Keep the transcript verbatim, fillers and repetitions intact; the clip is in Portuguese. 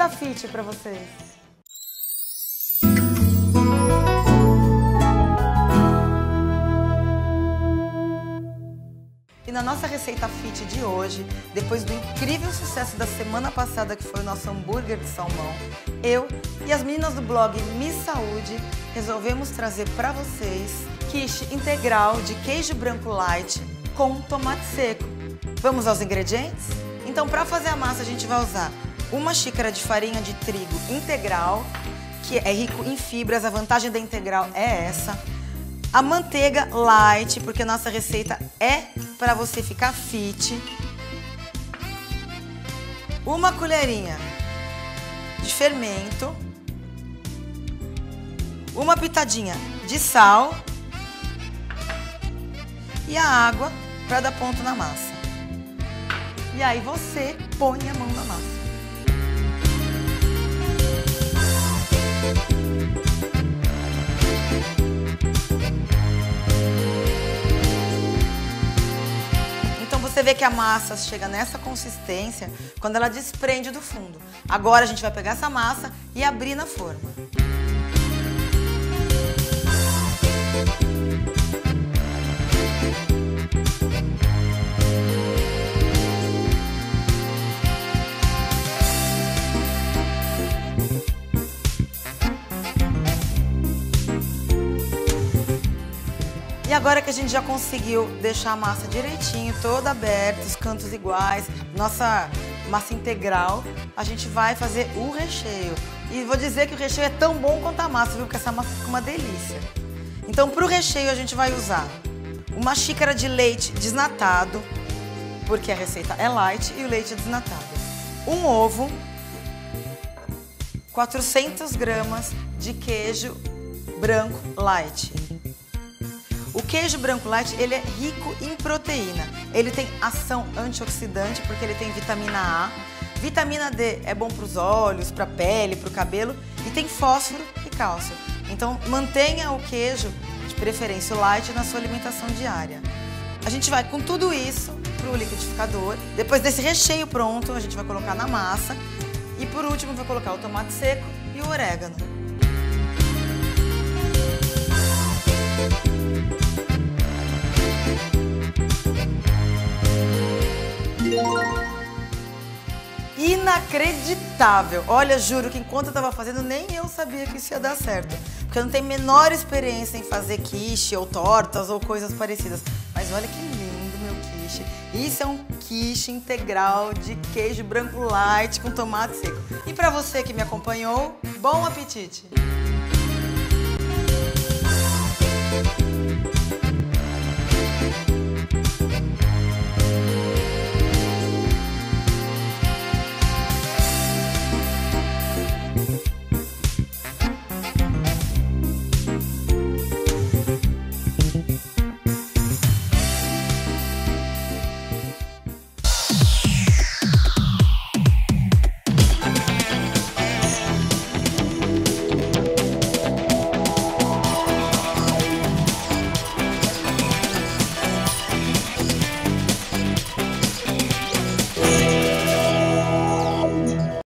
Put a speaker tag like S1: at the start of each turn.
S1: Receita Fit para vocês. E na nossa Receita Fit de hoje, depois do incrível sucesso da semana passada, que foi o nosso hambúrguer de salmão, eu e as meninas do blog Miss Saúde resolvemos trazer para vocês quiche integral de queijo branco light com tomate seco. Vamos aos ingredientes? Então, para fazer a massa, a gente vai usar uma xícara de farinha de trigo integral, que é rico em fibras. A vantagem da integral é essa. A manteiga light, porque nossa receita é para você ficar fit. Uma colherinha de fermento. Uma pitadinha de sal. E a água para dar ponto na massa. E aí você põe a mão na massa. Então você vê que a massa chega nessa consistência quando ela desprende do fundo. Agora a gente vai pegar essa massa e abrir na forma. E agora que a gente já conseguiu deixar a massa direitinho, toda aberta, os cantos iguais, nossa massa integral, a gente vai fazer o recheio. E vou dizer que o recheio é tão bom quanto a massa, viu? Porque essa massa fica uma delícia. Então, para o recheio, a gente vai usar uma xícara de leite desnatado, porque a receita é light e o leite é desnatado. Um ovo, quatrocentas gramas de queijo branco light. O queijo branco light, ele é rico em proteína. Ele tem ação antioxidante, porque ele tem vitamina A. Vitamina D é bom para os olhos, para a pele, para o cabelo. E tem fósforo e cálcio. Então, mantenha o queijo, de preferência o light, na sua alimentação diária. A gente vai com tudo isso para o liquidificador. Depois desse recheio pronto, a gente vai colocar na massa. E por último, vai colocar o tomate seco e o orégano. Inacreditável! Olha, juro que enquanto eu tava fazendo, nem eu sabia que isso ia dar certo. Porque eu não tenho a menor experiência em fazer quiche ou tortas ou coisas parecidas. Mas olha que lindo meu quiche. Isso é um quiche integral de queijo branco light com tomate seco. E pra você que me acompanhou, bom apetite!